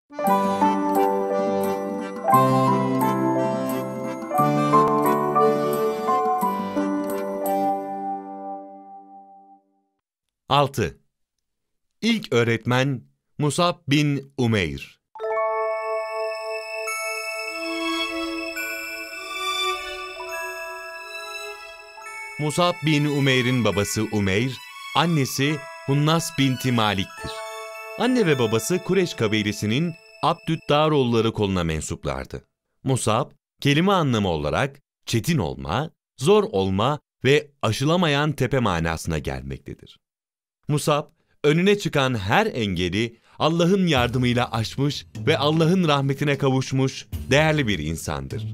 6. İlk öğretmen Musab bin Umeyr. Musab bin Umeyr'in babası Umeyr, annesi Hunnas binti Malik'tir. Anne ve babası Kureş kabilesinin Abdüddaroğulları koluna mensuplardı. Musab, kelime anlamı olarak çetin olma, zor olma ve aşılamayan tepe manasına gelmektedir. Musab, önüne çıkan her engeli Allah'ın yardımıyla aşmış ve Allah'ın rahmetine kavuşmuş değerli bir insandır.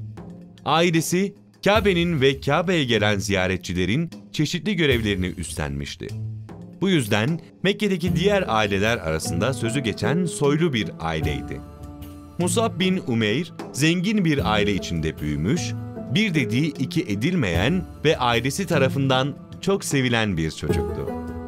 Ailesi, Kabe'nin ve Kabe'ye gelen ziyaretçilerin çeşitli görevlerini üstlenmişti. Bu yüzden Mekke'deki diğer aileler arasında sözü geçen soylu bir aileydi. Musab bin Umeyr, zengin bir aile içinde büyümüş, bir dediği iki edilmeyen ve ailesi tarafından çok sevilen bir çocuktu.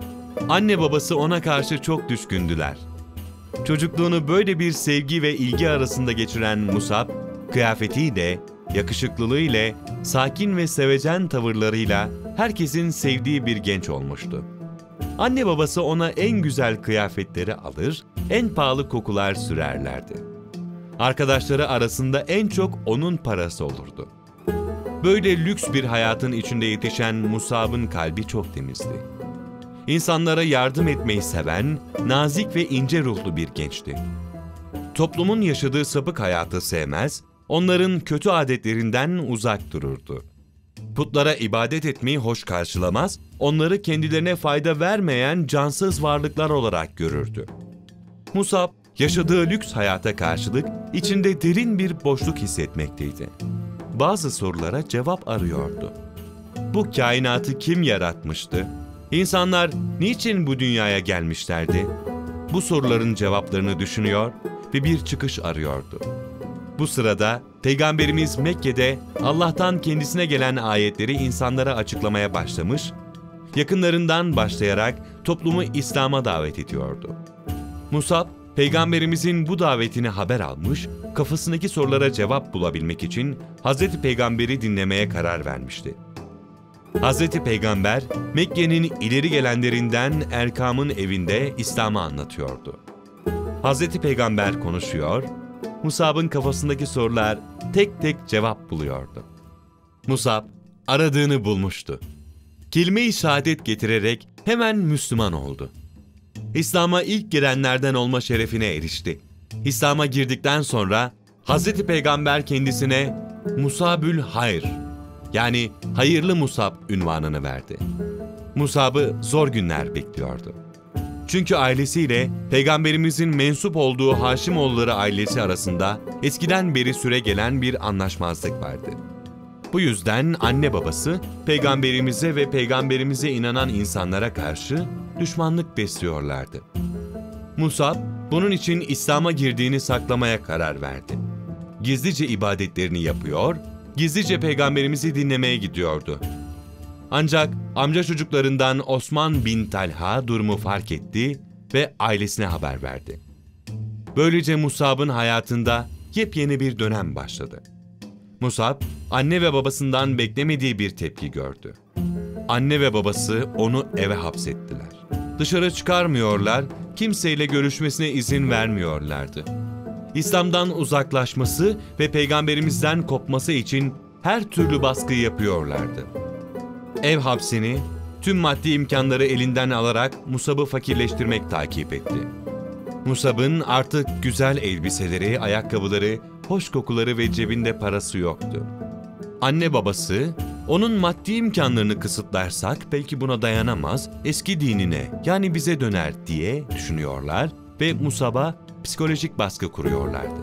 Anne babası ona karşı çok düşkündüler. Çocukluğunu böyle bir sevgi ve ilgi arasında geçiren Musab, kıyafetiyle, yakışıklılığıyla, sakin ve sevecen tavırlarıyla herkesin sevdiği bir genç olmuştu. Anne babası ona en güzel kıyafetleri alır, en pahalı kokular sürerlerdi. Arkadaşları arasında en çok onun parası olurdu. Böyle lüks bir hayatın içinde yetişen Musab'ın kalbi çok temizdi. İnsanlara yardım etmeyi seven, nazik ve ince ruhlu bir gençti. Toplumun yaşadığı sapık hayatı sevmez, onların kötü adetlerinden uzak dururdu. Putlara ibadet etmeyi hoş karşılamaz, onları kendilerine fayda vermeyen cansız varlıklar olarak görürdü. Musab, yaşadığı lüks hayata karşılık içinde derin bir boşluk hissetmekteydi. Bazı sorulara cevap arıyordu. Bu kainatı kim yaratmıştı? İnsanlar niçin bu dünyaya gelmişlerdi? Bu soruların cevaplarını düşünüyor ve bir çıkış arıyordu. Bu sırada Peygamberimiz Mekke'de Allah'tan kendisine gelen ayetleri insanlara açıklamaya başlamış, yakınlarından başlayarak toplumu İslam'a davet ediyordu. Musab, Peygamberimizin bu davetini haber almış, kafasındaki sorulara cevap bulabilmek için Hazreti Peygamber'i dinlemeye karar vermişti. Hazreti Peygamber, Mekke'nin ileri gelenlerinden Erkam'ın evinde İslam'ı anlatıyordu. Hazreti Peygamber konuşuyor, Musab'ın kafasındaki sorular tek tek cevap buluyordu. Musab, aradığını bulmuştu. Kelime-i şehadet getirerek hemen Müslüman oldu. İslam'a ilk girenlerden olma şerefine erişti. İslam'a girdikten sonra Hazreti Peygamber kendisine Musabül Hayr, yani hayırlı Musab ünvanını verdi. Musab'ı zor günler bekliyordu. Çünkü ailesiyle Peygamberimizin mensup olduğu Haşimoğulları ailesi arasında eskiden beri süregelen bir anlaşmazlık vardı. Bu yüzden anne babası Peygamberimize ve Peygamberimize inanan insanlara karşı düşmanlık besliyorlardı. Musab, bunun için İslam'a girdiğini saklamaya karar verdi. Gizlice ibadetlerini yapıyor, gizlice Peygamberimizi dinlemeye gidiyordu. Ancak amca çocuklarından Osman bin Talha durumu fark etti ve ailesine haber verdi. Böylece Musab'ın hayatında yepyeni bir dönem başladı. Musab, anne ve babasından beklemediği bir tepki gördü. Anne ve babası onu eve hapsettiler. Dışarı çıkarmıyorlar, kimseyle görüşmesine izin vermiyorlardı. İslam'dan uzaklaşması ve Peygamberimizden kopması için her türlü baskı yapıyorlardı. Ev hapsini, tüm maddi imkanları elinden alarak Musab'ı fakirleştirmek takip etti. Musab'ın artık güzel elbiseleri, ayakkabıları, hoş kokuları ve cebinde parası yoktu. Anne babası, onun maddi imkanlarını kısıtlarsak belki buna dayanamaz, eski dinine yani bize döner diye düşünüyorlar ve Musab'a psikolojik baskı kuruyorlardı.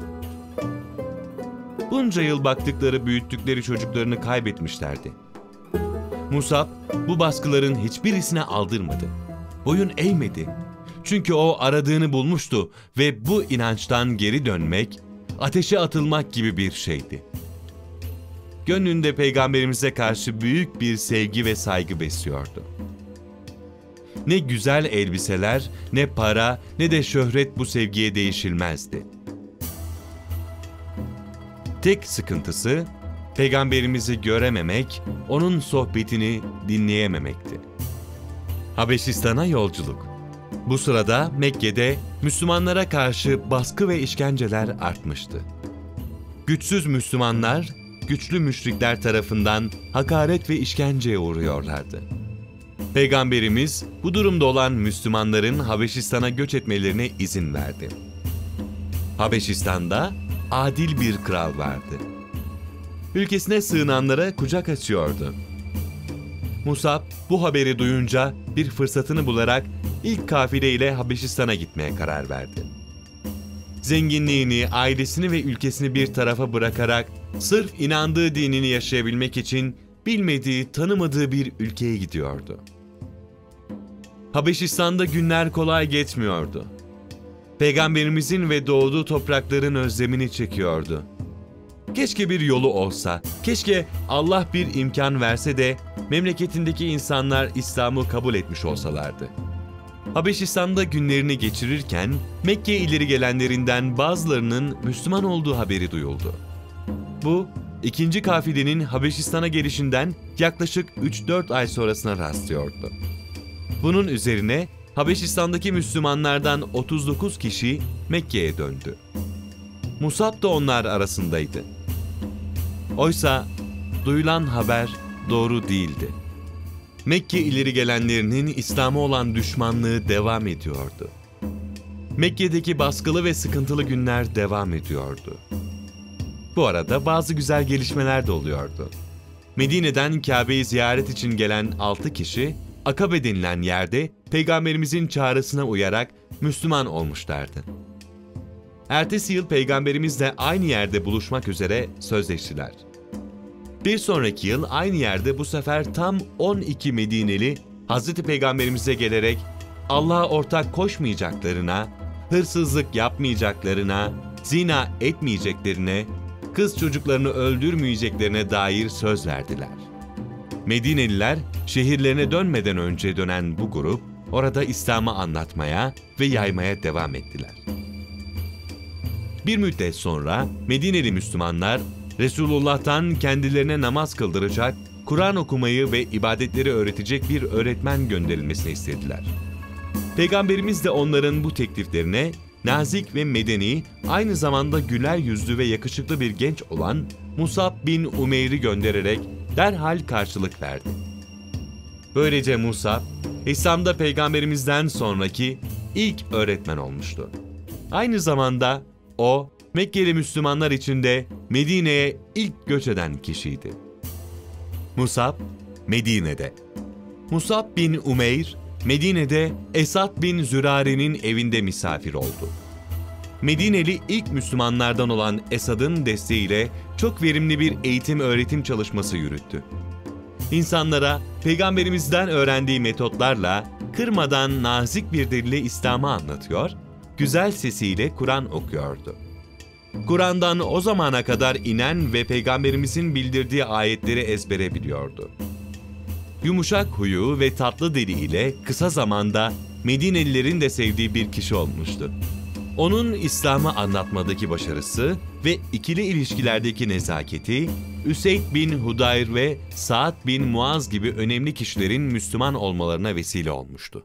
Bunca yıl baktıkları, büyüttükleri çocuklarını kaybetmişlerdi. Musab bu baskıların hiçbirisine aldırmadı. Boyun eğmedi. Çünkü o aradığını bulmuştu ve bu inançtan geri dönmek, ateşe atılmak gibi bir şeydi. Gönlünde Peygamberimize karşı büyük bir sevgi ve saygı besliyordu. Ne güzel elbiseler, ne para, ne de şöhret bu sevgiye değişilmezdi. Tek sıkıntısı Peygamberimizi görememek, onun sohbetini dinleyememekti. Habeşistan'a yolculuk. Bu sırada Mekke'de Müslümanlara karşı baskı ve işkenceler artmıştı. Güçsüz Müslümanlar, güçlü müşrikler tarafından hakaret ve işkenceye uğruyorlardı. Peygamberimiz bu durumda olan Müslümanların Habeşistan'a göç etmelerine izin verdi. Habeşistan'da adil bir kral vardı. Ülkesine sığınanlara kucak açıyordu. Musab bu haberi duyunca bir fırsatını bularak ilk kafileyle Habeşistan'a gitmeye karar verdi. Zenginliğini, ailesini ve ülkesini bir tarafa bırakarak sırf inandığı dinini yaşayabilmek için bilmediği, tanımadığı bir ülkeye gidiyordu. Habeşistan'da günler kolay geçmiyordu. Peygamberimizin ve doğduğu toprakların özlemini çekiyordu. Keşke bir yolu olsa, keşke Allah bir imkan verse de memleketindeki insanlar İslam'ı kabul etmiş olsalardı. Habeşistan'da günlerini geçirirken Mekke ileri gelenlerinden bazılarının Müslüman olduğu haberi duyuldu. Bu, ikinci kafilenin Habeşistan'a gelişinden yaklaşık 3-4 ay sonrasına rastlıyordu. Bunun üzerine Habeşistan'daki Müslümanlardan 39 kişi Mekke'ye döndü. Musab da onlar arasındaydı. Oysa duyulan haber doğru değildi. Mekke ileri gelenlerinin İslam'a olan düşmanlığı devam ediyordu. Mekke'deki baskılı ve sıkıntılı günler devam ediyordu. Bu arada bazı güzel gelişmeler de oluyordu. Medine'den Kabe'yi ziyaret için gelen 6 kişi, Akabe denilen yerde Peygamberimizin çağrısına uyarak Müslüman olmuşlardı. Ertesi yıl Peygamberimizle aynı yerde buluşmak üzere sözleştiler. Bir sonraki yıl aynı yerde bu sefer tam 12 Medineli Hazreti Peygamberimize gelerek Allah'a ortak koşmayacaklarına, hırsızlık yapmayacaklarına, zina etmeyeceklerine, kız çocuklarını öldürmeyeceklerine dair söz verdiler. Medineliler şehirlerine dönmeden önce dönen bu grup orada İslam'ı anlatmaya ve yaymaya devam ettiler. Bir müddet sonra Medineli Müslümanlar Resulullah'tan kendilerine namaz kıldıracak, Kur'an okumayı ve ibadetleri öğretecek bir öğretmen gönderilmesini istediler. Peygamberimiz de onların bu tekliflerine nazik ve medeni, aynı zamanda güler yüzlü ve yakışıklı bir genç olan Musab bin Umeyr'i göndererek derhal karşılık verdi. Böylece Musab, İslam'da Peygamberimizden sonraki ilk öğretmen olmuştu. Aynı zamanda o, Mekkeli Müslümanlar içinde Medine'ye ilk göç eden kişiydi. Musab, Medine'de. Musab bin Umeyr, Medine'de Esad bin Zürare'nin evinde misafir oldu. Medineli ilk Müslümanlardan olan Esad'ın desteğiyle çok verimli bir eğitim-öğretim çalışması yürüttü. İnsanlara Peygamberimizden öğrendiği metotlarla kırmadan nazik bir dille İslam'ı anlatıyor, güzel sesiyle Kur'an okuyordu. Kur'an'dan o zamana kadar inen ve Peygamberimizin bildirdiği ayetleri ezbere biliyordu. Yumuşak huyu ve tatlı diliyle kısa zamanda Medinelilerin de sevdiği bir kişi olmuştu. Onun İslam'ı anlatmadaki başarısı ve ikili ilişkilerdeki nezaketi, Üseyd bin Hudayr ve Sa'd bin Muaz gibi önemli kişilerin Müslüman olmalarına vesile olmuştu.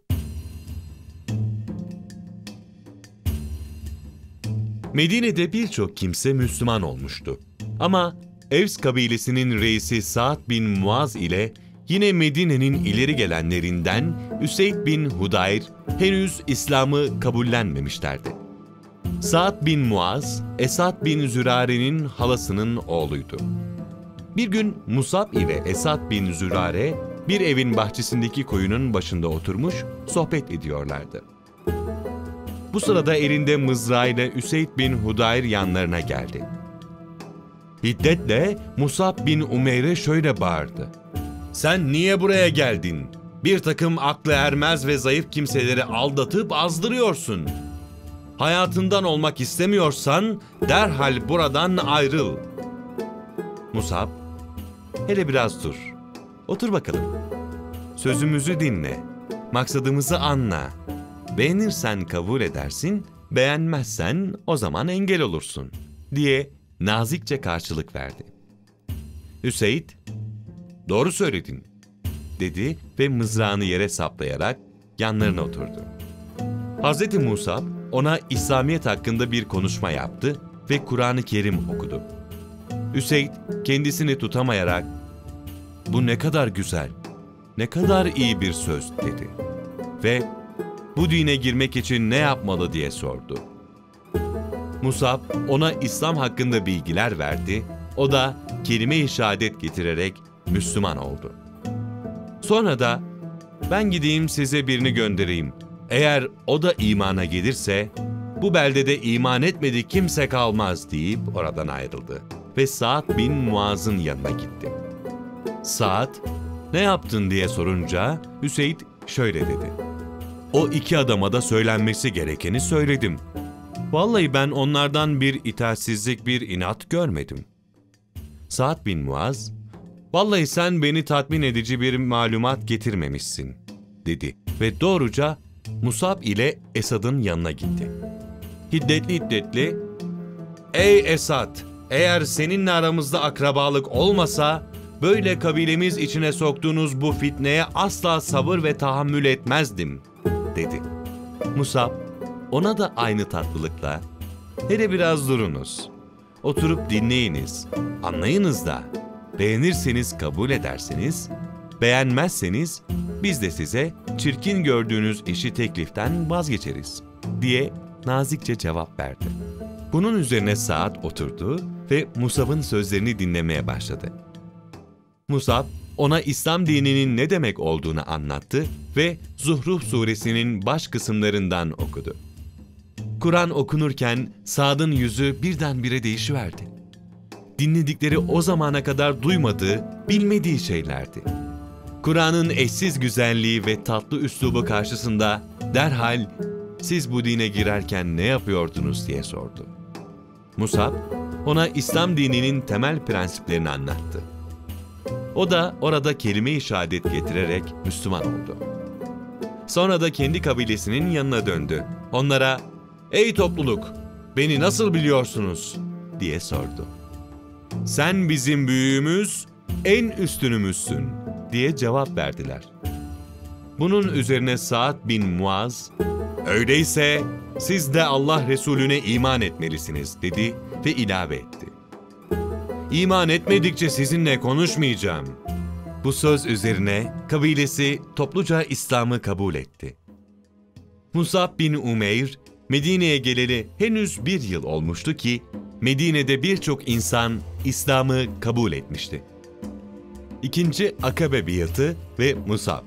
Medine'de birçok kimse Müslüman olmuştu. Ama Evs kabilesinin reisi Sa'd bin Muaz ile yine Medine'nin ileri gelenlerinden Üseyd bin Hudayr henüz İslam'ı kabullenmemişlerdi. Sa'd bin Muaz, Esad bin Zürare'nin halasının oğluydu. Bir gün Musab ile Esad bin Zürare bir evin bahçesindeki koyunun başında oturmuş sohbet ediyorlardı. Bu sırada elinde mızrağıyla Üseyd bin Hudayr yanlarına geldi. Hiddetle Musab bin Umeyr'e şöyle bağırdı: "Sen niye buraya geldin? Bir takım aklı ermez ve zayıf kimseleri aldatıp azdırıyorsun. Hayatından olmak istemiyorsan derhal buradan ayrıl." Musab, "Hele biraz dur. Otur bakalım. Sözümüzü dinle. Maksadımızı anla. Beğenirsen kabul edersin, beğenmezsen o zaman engel olursun," diye nazikçe karşılık verdi. Üseyd, "Doğru söyledin," dedi ve mızrağını yere saplayarak yanlarına oturdu. Hz. Musab ona İslamiyet hakkında bir konuşma yaptı ve Kur'an-ı Kerim okudu. Üseyd kendisini tutamayarak, "Bu ne kadar güzel, ne kadar iyi bir söz," dedi. Ve "Bu dine girmek için ne yapmalı?" diye sordu. Musab ona İslam hakkında bilgiler verdi, o da kelime-i şehadet getirerek Müslüman oldu. Sonra da, "Ben gideyim size birini göndereyim. Eğer o da imana gelirse, bu beldede iman etmedi kimse kalmaz," deyip oradan ayrıldı ve Sa'd bin Muaz'ın yanına gitti. Sa'd, "Ne yaptın?" diye sorunca Üseyd şöyle dedi: "O iki adama da söylenmesi gerekeni söyledim. Vallahi ben onlardan bir itaatsizlik, bir inat görmedim." Sa'd bin Muaz, "Vallahi sen beni tatmin edici bir malumat getirmemişsin," dedi ve doğruca Musab ile Esad'ın yanına gitti. Hiddetli, "Ey Esad, eğer seninle aramızda akrabalık olmasa, böyle kabilemiz içine soktuğunuz bu fitneye asla sabır ve tahammül etmezdim," dedi. Musab, ona da aynı tatlılıkla, "Hele biraz durunuz, oturup dinleyiniz, anlayınız da, beğenirseniz kabul ederseniz, beğenmezseniz biz de size çirkin gördüğünüz işi tekliften vazgeçeriz," diye nazikçe cevap verdi. Bunun üzerine Sa'd oturdu ve Musab'ın sözlerini dinlemeye başladı. Musab, ona İslam dininin ne demek olduğunu anlattı ve Zuhruf suresinin baş kısımlarından okudu. Kur'an okunurken Sa'd'ın yüzü birdenbire değişiverdi. Dinledikleri o zamana kadar duymadığı, bilmediği şeylerdi. Kur'an'ın eşsiz güzelliği ve tatlı üslubu karşısında derhal, "Siz bu dine girerken ne yapıyordunuz?" diye sordu. Musab, ona İslam dininin temel prensiplerini anlattı. O da orada kelime-i şehadet getirerek Müslüman oldu. Sonra da kendi kabilesinin yanına döndü. Onlara, "Ey topluluk, beni nasıl biliyorsunuz?" diye sordu. "Sen bizim büyüğümüz, en üstünümüzsün," diye cevap verdiler. Bunun üzerine Sa'd bin Muaz, "Öyleyse siz de Allah Resulüne iman etmelisiniz," dedi ve ilave etti. "İman etmedikçe sizinle konuşmayacağım." Bu söz üzerine kabilesi topluca İslam'ı kabul etti. Musab bin Umeyr, Medine'ye geleli henüz 1 yıl olmuştu ki, Medine'de birçok insan İslam'ı kabul etmişti. İkinci Akabe biatı ve Musab.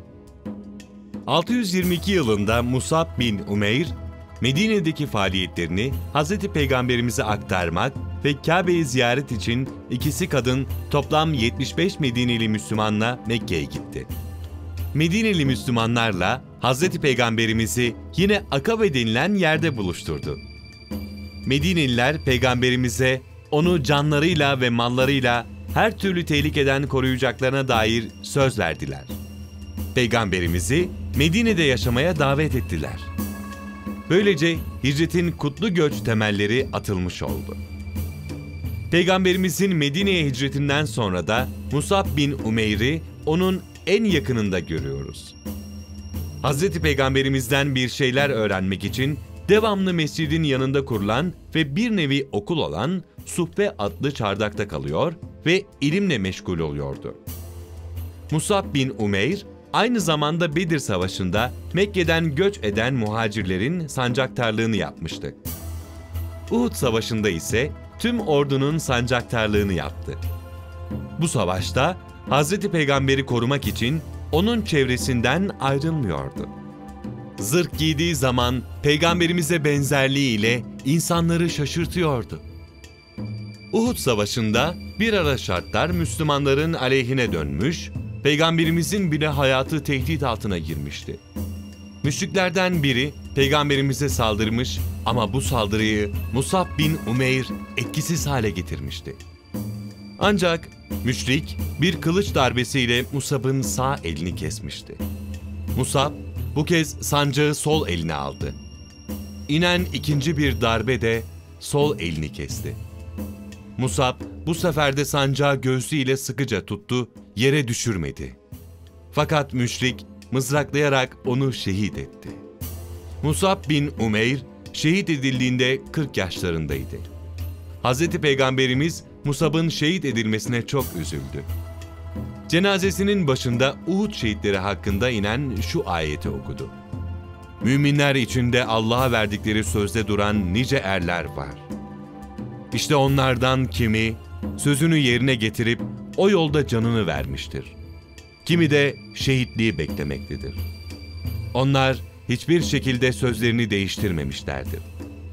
622 yılında Musab bin Umeyr, Medine'deki faaliyetlerini Hz. Peygamberimize aktarmak ve Kabe'yi ziyaret için ikisi kadın toplam 75 Medineli Müslümanla Mekke'ye gitti. Medineli Müslümanlarla Hz. Peygamberimizi yine Akabe denilen yerde buluşturdu. Medineliler Peygamberimize onu canlarıyla ve mallarıyla her türlü tehlikeden koruyacaklarına dair söz verdiler. Peygamberimizi Medine'de yaşamaya davet ettiler. Böylece hicretin kutlu göç temelleri atılmış oldu. Peygamberimizin Medine'ye hicretinden sonra da Musab bin Umeyr'i onun en yakınında görüyoruz. Hazreti Peygamberimizden bir şeyler öğrenmek için devamlı mescidin yanında kurulan ve bir nevi okul olan Suhbe adlı çardakta kalıyor ve ilimle meşgul oluyordu. Musab bin Umeyr, aynı zamanda Bedir Savaşı'nda Mekke'den göç eden muhacirlerin sancaktarlığını yapmıştı. Uhud Savaşı'nda ise tüm ordunun sancaktarlığını yaptı. Bu savaşta Hazreti Peygamber'i korumak için onun çevresinden ayrılmıyordu. Zırh giydiği zaman Peygamberimize benzerliğiyle insanları şaşırtıyordu. Uhud Savaşı'nda bir ara şartlar Müslümanların aleyhine dönmüş, Peygamberimizin bile hayatı tehdit altına girmişti. Müşriklerden biri Peygamberimize saldırmış ama bu saldırıyı Musab bin Umeyr etkisiz hale getirmişti. Ancak müşrik bir kılıç darbesiyle Musab'ın sağ elini kesmişti. Musab bu kez sancağı sol eline aldı. İnen ikinci bir darbe de sol elini kesti. Musab bu sefer de sancağı göğsüyle sıkıca tuttu, yere düşürmedi. Fakat müşrik mızraklayarak onu şehit etti. Musab bin Umeyr şehit edildiğinde 40 yaşlarındaydı. Hz. Peygamberimiz Musab'ın şehit edilmesine çok üzüldü. Cenazesinin başında Uhud şehitleri hakkında inen şu ayeti okudu. Müminler içinde Allah'a verdikleri sözde duran nice erler var. İşte onlardan kimi sözünü yerine getirip o yolda canını vermiştir. Kimi de şehitliği beklemektedir. Onlar hiçbir şekilde sözlerini değiştirmemişlerdir.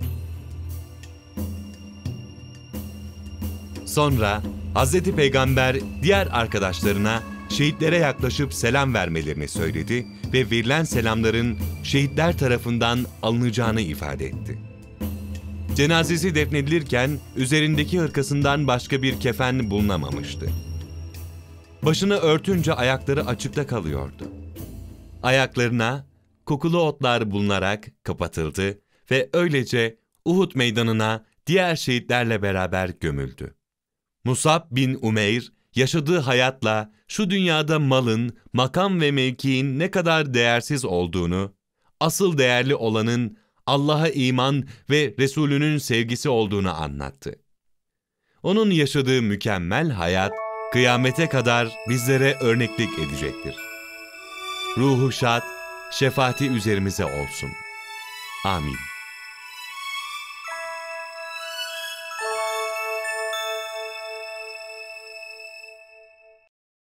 Sonra Hz. Peygamber diğer arkadaşlarına şehitlere yaklaşıp selam vermelerini söyledi ve verilen selamların şehitler tarafından alınacağını ifade etti. Cenazesi defnedilirken üzerindeki hırkasından başka bir kefen bulunamamıştı. Başını örtünce ayakları açıkta kalıyordu. Ayaklarına kokulu otlar bulunarak kapatıldı ve öylece Uhud meydanına diğer şehitlerle beraber gömüldü. Musab bin Umeyr, yaşadığı hayatla şu dünyada malın, makam ve mevkiin ne kadar değersiz olduğunu, asıl değerli olanın Allah'a iman ve Resulünün sevgisi olduğunu anlattı. Onun yaşadığı mükemmel hayat, kıyamete kadar bizlere örneklik edecektir. Ruhu şad, şefaati üzerimize olsun. Amin.